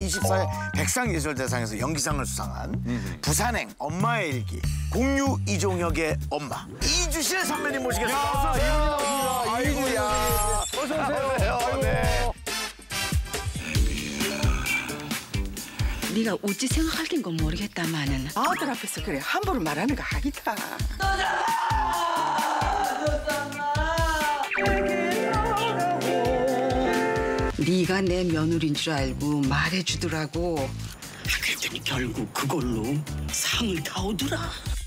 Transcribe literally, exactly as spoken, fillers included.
이십사 회 백상예술대상에서 연기상을 수상한 음. 부산행 엄마의 일기 공유 이종혁의 엄마 이주실 선배님 모시겠습니다. 어서 오세요. 아이고야. 어서 오세요. 아이고. 네. 네가 어찌 생각할긴 건 모르겠다마는 아들 앞에서 그래 함부로 말하는 거 아니다. 네가 내 며느리인 줄 알고 말해주더라고. 그랬더니 결국 그걸로 상을 다 오더라.